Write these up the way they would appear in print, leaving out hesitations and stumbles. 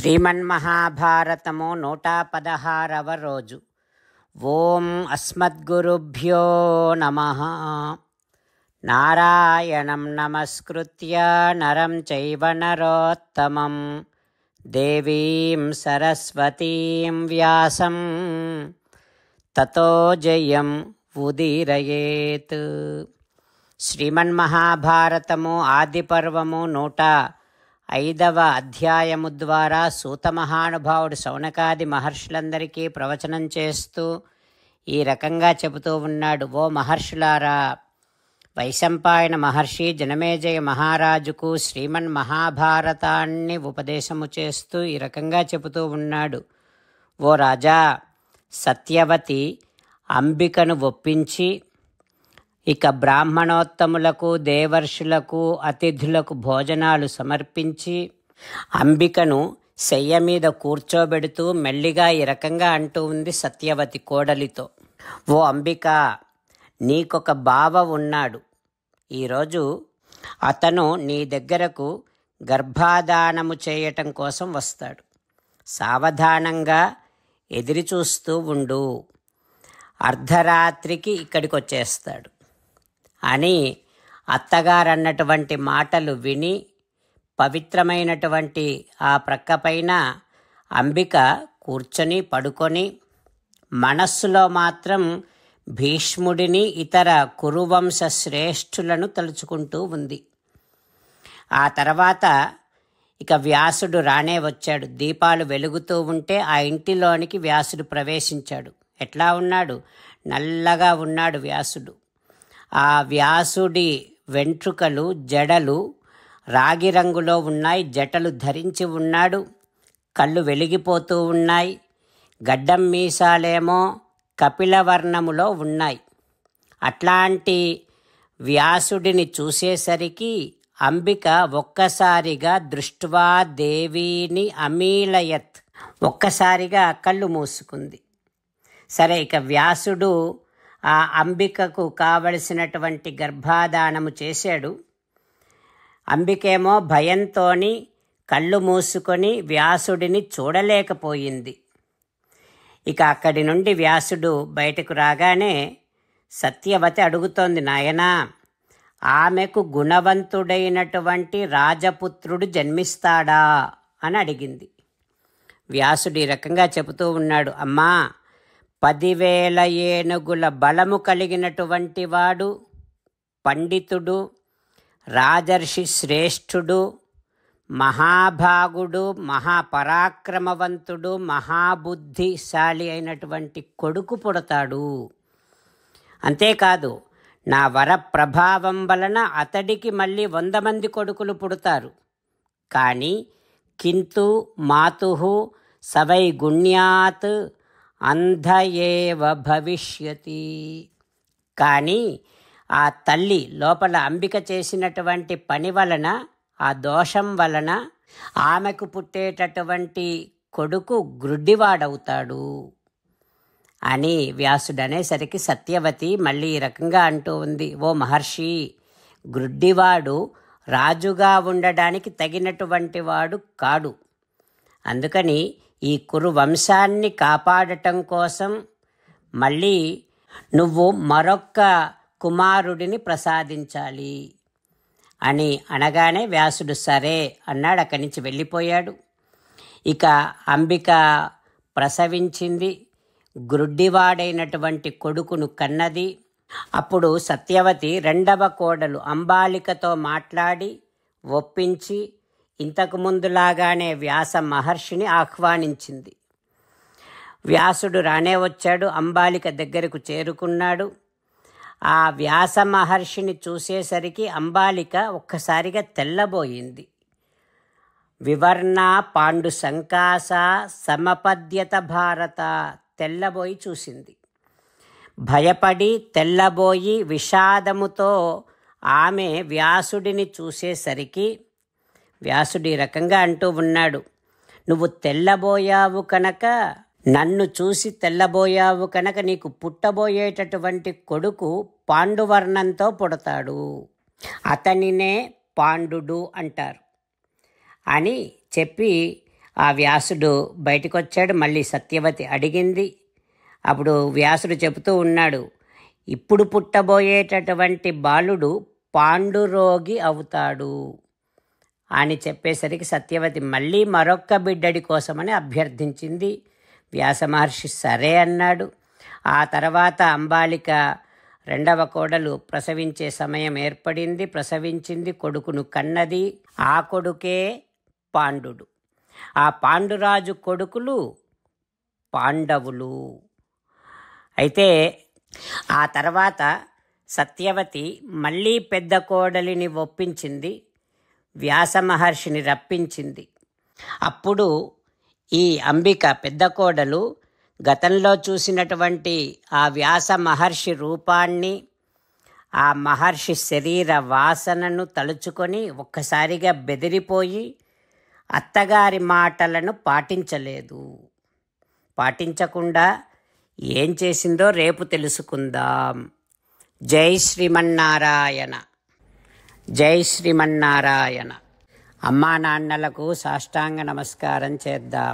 శ్రీమన్మహాభారతము 116వ రోజు. ఓం అస్మద్గురుభ్యో నమః. నారాయణం నమస్కృత్య నరం చైవ నరోత్తమం దేవీం సరస్వతీం వ్యాసం తతో జయం ఉదీరయేత్. శ్రీమన్మహాభారతము ఆదిపర్వము 105వ అధ్యాయము ద్వారా సూత మహానుభావుడు శౌనకాది మహర్షులందరికీ ప్రవచనం చేస్తూ ఈ రకంగా చెబుతూ ఉన్నాడు. ఓ మహర్షులారా, వైశంపాయన మహర్షి జనమేజయ మహారాజుకు శ్రీమన్ మహాభారతాన్ని ఉపదేశము చేస్తూ ఈ రకంగా చెబుతూ ఉన్నాడు. ఓ రాజా, సత్యవతి అంబికను ఒప్పించి ఇక బ్రాహ్మణోత్తములకు దేవర్షులకు అతిథులకు భోజనాలు సమర్పించి అంబికను శయ్య మీద కూర్చోబెడుతూ మెల్లిగా ఈ రకంగా అంటూ ఉంది సత్యవతి కోడలితో. ఓ అంబిక, నీకొక బావ ఉన్నాడు. ఈరోజు అతను నీ దగ్గరకు గర్భాధానము చేయటం కోసం వస్తాడు. సావధానంగా ఎదిరిచూస్తూ ఉండు. అర్ధరాత్రికి ఇక్కడికి వచ్చేస్తాడు అని అత్తగారన్నటువంటి మాటలు విని పవిత్రమైనటువంటి ఆ ప్రక్కపైన అంబిక కూర్చొని పడుకొని మనస్సులో మాత్రం భీష్ముడిని ఇతర కురువంశ శ్రేష్ఠులను తలుచుకుంటూ ఉంది. ఆ తర్వాత ఇక వ్యాసుడు రానే వచ్చాడు. దీపాలు వెలుగుతూ ఉంటే ఆ ఇంటిలోనికి వ్యాసుడు ప్రవేశించాడు. ఎట్లా ఉన్నాడు? నల్లగా ఉన్నాడు వ్యాసుడు. ఆ వ్యాసుడి వెంట్రుకలు జడలు రాగి రంగులో ఉన్నాయి. జటలు ధరించి ఉన్నాడు. కళ్ళు వెలిగిపోతూ ఉన్నాయి. గడ్డం మీసాలేమో కపిలవర్ణములో ఉన్నాయి. అట్లాంటి వ్యాసుడిని చూసేసరికి అంబిక ఒక్కసారిగా దృష్ట్వా దేవీని అమీలయత్, ఒక్కసారిగా కళ్ళు మూసుకుంది. సరే, ఇక వ్యాసుడు ఆ అంబికకు కావలసినటువంటి గర్భాధానము చేశాడు. అంబికేమో భయంతో కళ్ళు మూసుకొని వ్యాసుడిని చూడలేకపోయింది. ఇక అక్కడి నుండి వ్యాసుడు బయటకు రాగానే సత్యవతి అడుగుతోంది, నాయనా, ఆమెకు గుణవంతుడైనటువంటి రాజపుత్రుడు జన్మిస్తాడా అని అడిగింది. వ్యాసుడు ఈ రకంగా చెబుతూ ఉన్నాడు. అమ్మా, 10,000 ఏనుగుల బలము కలిగినటువంటి వాడు, పండితుడు, రాజర్షి శ్రేష్ఠుడు, మహాభాగుడు, మహాపరాక్రమవంతుడు, మహాబుద్ధిశాలి అయినటువంటి కొడుకు పుడతాడు. అంతేకాదు, నా వర ప్రభావం వలన అతడికి మళ్ళీ 100 మంది కొడుకులు పుడతారు. కానీ కింతు మాతుః సవై గుణ్యాత్ అంధ ఏవ భవిష్యతి. కానీ ఆ తల్లి లోపల అంబిక చేసినటువంటి పని వలన, ఆ దోషం వలన ఆమెకు పుట్టేటటువంటి కొడుకు గ్రుడ్డివాడవుతాడు అని వ్యాసుడు అనేసరికి సత్యవతి మళ్ళీ ఈ రకంగా అంటూ ఉంది. ఓ మహర్షి, గ్రుడ్డివాడు రాజుగా ఉండడానికి తగినటువంటి వాడు కాడు. అందుకని ఈ కురు వంశాన్ని కాపాడటం కోసం మళ్ళీ నువ్వు మరొక్క కుమారుడిని ప్రసాదించాలి అని అనగానే వ్యాసుడు సరే అన్నాడు. అక్కడి నుంచి వెళ్ళిపోయాడు. ఇక అంబిక ప్రసవించింది. గ్రుడ్డివాడైనటువంటి కొడుకును కన్నది. అప్పుడు సత్యవతి 2వ కోడలు అంబాలికతో మాట్లాడి ఒప్పించి ఇంతకు ముందులాగానే వ్యాస మహర్షిని ఆహ్వానించింది. వ్యాసుడు రానే వచ్చాడు. అంబాలిక దగ్గరకు చేరుకున్నాడు. ఆ వ్యాస మహర్షిని చూసేసరికి అంబాలిక ఒక్కసారిగా తెల్లబోయింది. వివర్ణ పాండు సంకాస సమపద్యత భారత, తెల్లబోయి చూసింది. భయపడి తెల్లబోయి విషాదముతో ఆమె వ్యాసుడిని చూసేసరికి వ్యాసుడు ఈ రకంగా అంటూ ఉన్నాడు. నువ్వు తెల్లబోయావు కనుక, నన్ను చూసి తెల్లబోయావు కనుక నీకు పుట్టబోయేటటువంటి కొడుకు పాండువర్ణంతో పుడతాడు. అతనినే పాండుడు అంటారు అని చెప్పి ఆ వ్యాసుడు బయటకు వచ్చాడు. మళ్ళీ సత్యవతి అడిగింది. అప్పుడు వ్యాసుడు చెబుతూ ఉన్నాడు, ఇప్పుడు పుట్టబోయేటటువంటి బాలుడు పాండురోగి అవుతాడు అని చెప్పేసరికి సత్యవతి మళ్ళీ మరొక్క బిడ్డడి కోసమని అభ్యర్థించింది. వ్యాస మహర్షి సరే అన్నాడు. ఆ తర్వాత అంబాలిక రెండవ కోడలు ప్రసవించే సమయం ఏర్పడింది. ప్రసవించింది, కొడుకును కన్నది. ఆ కొడుకే పాండుడు. ఆ పాండురాజు కొడుకులు పాండవులు. అయితే ఆ తర్వాత సత్యవతి మళ్ళీ పెద్ద కోడలిని ఒప్పించింది, వ్యాస మహర్షిని రప్పించింది. అప్పుడు ఈ అంబిక పెద్ద కోడలు గతంలో చూసినటువంటి ఆ వ్యాస మహర్షి రూపాన్ని, ఆ మహర్షి శరీర వాసనను తలుచుకొని ఒక్కసారిగా బెదిరిపోయి అత్తగారి మాటలను పాటించలేదు. పాటించకుండా ఏం చేసిందో రేపు తెలుసుకుందాం. జై శ్రీమన్నారాయణ, జై శ్రీమన్నారాయణ. అమ్మా నాన్నలకు సాష్టాంగ నమస్కారం చేద్దాం.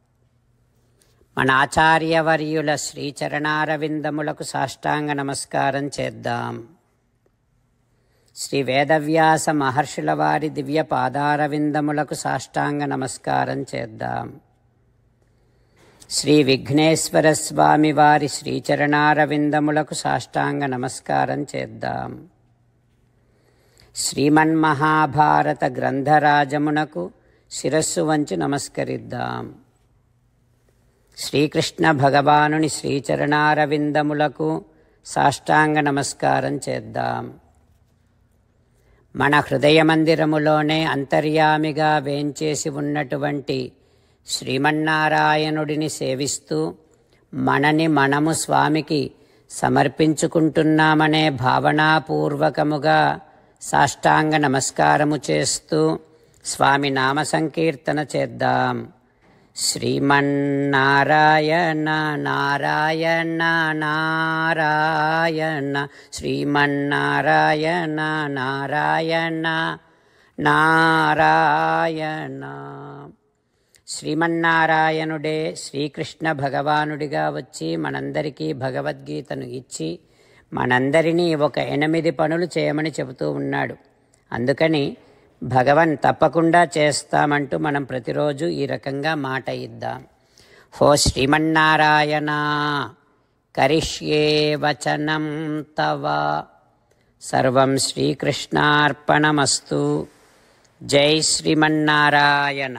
మన ఆచార్యవర్యుల శ్రీచరణారవిందములకు సాష్టాంగ నమస్కారం చేద్దాం. శ్రీ వేదవ్యాస మహర్షుల వారి దివ్య పాదారవిందములకు సాష్టాంగ నమస్కారం చేద్దాం. శ్రీ విఘ్నేశ్వర స్వామి వారి శ్రీచరణారవిందములకు సాష్టాంగ నమస్కారం చేద్దాం. శ్రీమన్మహాభారత గ్రంథరాజమునకు శిరస్సు వంచి నమస్కరిద్దాం. శ్రీకృష్ణ భగవానుని శ్రీచరణారవిందములకు సాష్టాంగ నమస్కారం చేద్దాం. మన హృదయ మందిరములోనే అంతర్యామిగా వేంచేసి ఉన్నటువంటి శ్రీమన్నారాయణుడిని సేవిస్తూ మనని మనము స్వామికి సమర్పించుకుంటున్నామనే భావనాపూర్వకముగా సాష్టాంగ నమస్కారము చేస్తూ స్వామి నామ సంకీర్తన చేద్దాం. శ్రీమన్నారాయణ నారాయణ నారాయణ, శ్రీమన్నారాయణ నారాయణ నారాయణ. శ్రీమన్నారాయణుడే శ్రీకృష్ణ భగవానుడిగా వచ్చి మనందరికీ భగవద్గీతను ఇచ్చి మనందరినీ ఒక 8 పనులు చేయమని చెబుతూ ఉన్నాడు. అందుకని భగవన్ తప్పకుండా చేస్తామంటూ మనం ప్రతిరోజు ఈ రకంగా మాట ఇద్దాం. హో శ్రీమన్నారాయణ కరిష్యే వచనం తవ, సర్వం శ్రీకృష్ణార్పణమస్తు. జై శ్రీమన్నారాయణ.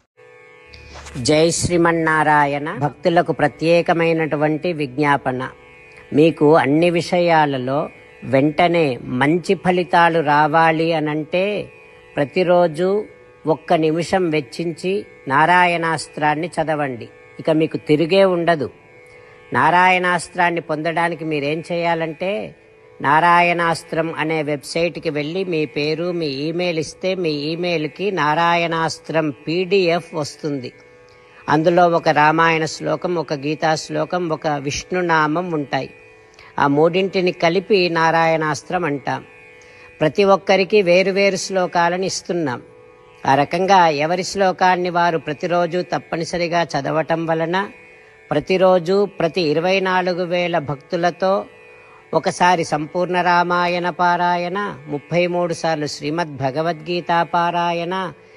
జై శ్రీమన్నారాయణ. భక్తులకు ప్రత్యేకమైనటువంటి విజ్ఞాపన. మీకు అన్ని విషయాలలో వెంటనే మంచి ఫలితాలు రావాలి అనంటే ప్రతిరోజు 1 నిమిషం వెచ్చించి నారాయణాస్త్రాన్ని చదవండి. ఇక మీకు తిరిగే ఉండదు. నారాయణాస్త్రాన్ని పొందడానికి మీరేం చేయాలంటే నారాయణాస్త్రం అనే వెబ్సైట్కి వెళ్ళి మీ పేరు, మీ ఈమెయిల్ ఇస్తే మీ ఈమెయిల్కి నారాయణాస్త్రం PDF వస్తుంది. అందులో ఒక రామాయణ శ్లోకం, ఒక గీతా శ్లోకం, ఒక విష్ణునామం ఉంటాయి. ఆ 3 కలిపి నారాయణాస్త్రం అంటాం. ప్రతి ఒక్కరికి వేరువేరు శ్లోకాలను ఇస్తున్నాం. ఆ రకంగా ఎవరి శ్లోకాన్ని వారు ప్రతిరోజు తప్పనిసరిగా చదవటం వలన ప్రతిరోజు ప్రతి 24,000 భక్తులతో ఒకసారి సంపూర్ణ రామాయణ పారాయణ, 33 సార్లు శ్రీమద్ భగవద్గీత పారాయణ,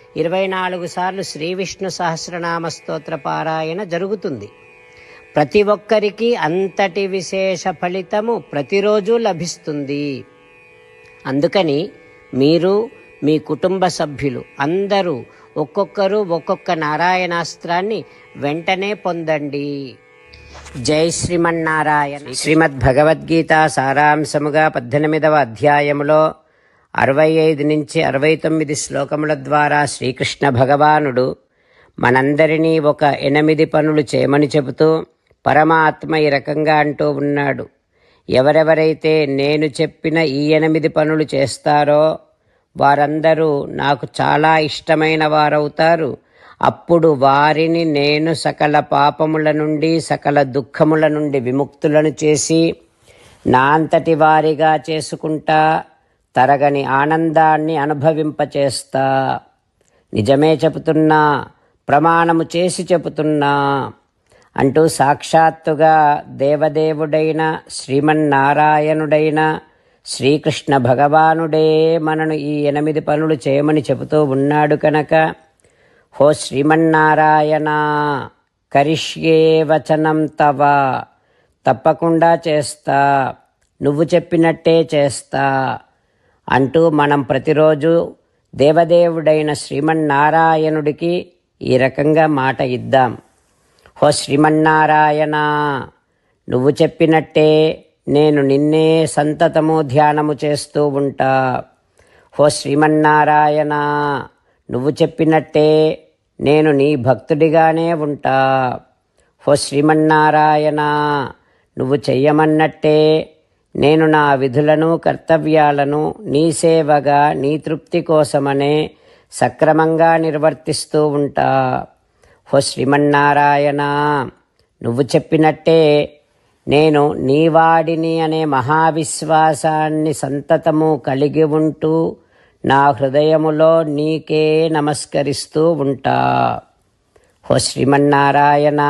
24 సార్లు శ్రీ విష్ణు సహస్రనామ స్తోత్ర పారాయణ జరుగుతుంది. ప్రతి ఒక్కరికి అంతటి విశేష ఫలితము ప్రతిరోజు లభిస్తుంది. అందుకని మీరు, మీ కుటుంబ సభ్యులు అందరూ ఒక్కొక్కరు ఒక్కొక్క నారాయణాస్త్రాన్ని వెంటనే పొందండి. జై శ్రీమన్నారాయణ. శ్రీమద్ భగవద్గీత సారాంశముగా 18వ అధ్యాయములో 65 నుంచి 69 శ్లోకముల ద్వారా శ్రీకృష్ణ భగవానుడు మనందరినీ ఒక 8 పనులు చేయమని చెబుతూ పరమాత్మ ఈ రకంగా అంటూ ఉన్నాడు. ఎవరెవరైతే నేను చెప్పిన ఈ 8 పనులు చేస్తారో వారందరూ నాకు చాలా ఇష్టమైన వారవుతారు. అప్పుడు వారిని నేను సకల పాపముల నుండి, సకల దుఃఖముల నుండి విముక్తులను చేసి నా అంతటి వారిగా చేసుకుంటా, తరగని ఆనందాన్ని అనుభవింపచేస్తా. నిజమే చెబుతున్నా, ప్రమాణము చేసి చెబుతున్నా అంటూ సాక్షాత్తుగా దేవదేవుడైన శ్రీమన్నారాయణుడైన శ్రీకృష్ణ భగవానుడే మనను ఈ 8 పనులు చేయమని చెబుతూ ఉన్నాడు కనుక, హో శ్రీమన్నారాయణ, కరిష్యే వచనం తవ, తప్పకుండా చేస్తా, నువ్వు చెప్పినట్టే చేస్తా అంటూ మనం ప్రతిరోజు దేవదేవుడైన శ్రీమన్నారాయణుడికి ఈ రకంగా మాట ఇద్దాం. హో శ్రీమన్నారాయణ, నువ్వు చెప్పినట్టే నేను నిన్నే సంతతము ధ్యానము చేస్తూ ఉంటా. హో శ్రీమన్నారాయణ, నువ్వు చెప్పినట్టే నేను నీ భక్తుడిగానే ఉంటా. హో శ్రీమన్నారాయణ, నువ్వు చెయ్యమన్నట్టే నేను నా విధులను కర్తవ్యాలను నీ సేవగా నీ తృప్తి కోసమనే సక్రమంగా నిర్వర్తిస్తూ ఉంటా. హో శ్రీమన్నారాయణ, నువ్వు చెప్పినట్టే నేను నీవాడిని అనే మహావిశ్వాసాన్ని సంతతము కలిగి ఉంటూ నా హృదయములో నీకే నమస్కరిస్తూ ఉంటా. హో శ్రీమన్నారాయణ,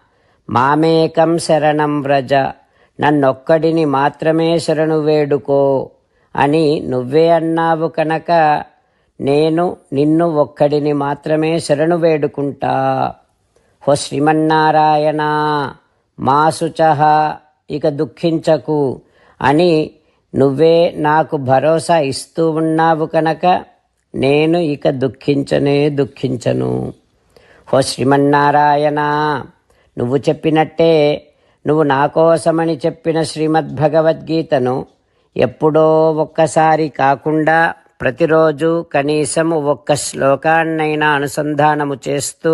మామేకం శరణం వ్రజ, నన్నొక్కడిని మాత్రమే శరణు వేడుకో అని నువ్వే అన్నావు కనుక నేను నిన్ను ఒక్కడిని మాత్రమే శరణు వేడుకుంటా. హో శ్రీమన్నారాయణ, మా శుచః, ఇక దుఃఖించకు అని నువ్వే నాకు భరోసా ఇస్తూ ఉన్నావు కనుక నేను ఇక దుఃఖించను. హో శ్రీమన్నారాయణ, నువ్వు చెప్పినట్టే నువ్వు నా కోసమని చెప్పిన శ్రీమద్భగవద్గీతను ఎప్పుడో ఒక్కసారి కాకుండా ప్రతిరోజు కనీసం ఒక్క శ్లోకాన్నైనా అనుసంధానము చేస్తూ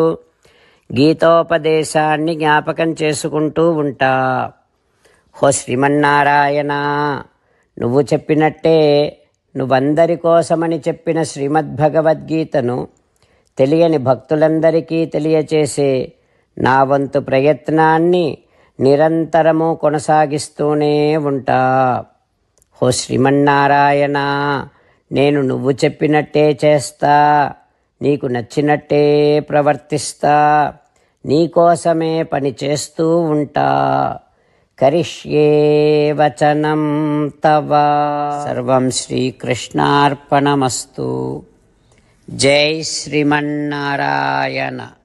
గీతోపదేశాన్ని జ్ఞాపకం చేసుకుంటూ ఉంటా. హో శ్రీమన్నారాయణ, నువ్వు చెప్పినట్టే నువ్వందరి కోసమని చెప్పిన శ్రీమద్భగవద్గీతను తెలియని భక్తులందరికీ తెలియచేసే నా వంతు ప్రయత్నాన్ని నిరంతరము కొనసాగిస్తూనే ఉంటా. హో శ్రీమన్నారాయణ, నేను నువ్వు చెప్పినట్టే చేస్తా, నీకు నచ్చినట్టే ప్రవర్తిస్తా, నీకోసమే పని చేస్తూ ఉంటా. కరిష్యే వచనం తవ. సర్వం శ్రీకృష్ణార్పణమస్తు. జై శ్రీమన్నారాయణ.